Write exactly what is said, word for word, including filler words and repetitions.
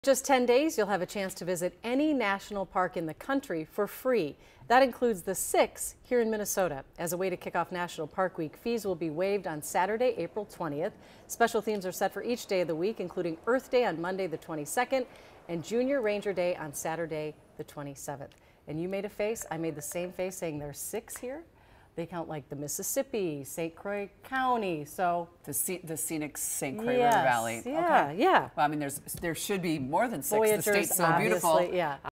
Just ten days, you'll have a chance to visit any national park in the country for free. That includes the six here in Minnesota. As a way to kick off National Park Week, fees will be waived on Saturday, April twentieth. Special themes are set for each day of the week, including Earth Day on Monday the twenty-second and Junior Ranger Day on Saturday the twenty-seventh. And you made a face, I made the same face, saying there's six here. They count like the Mississippi, Saint Croix County, so the, sc the scenic Saint Croix yes, River Valley. Yeah, okay. yeah. Well, I mean, there's there should be more than six. Voyagers, the state's so beautiful. Yeah.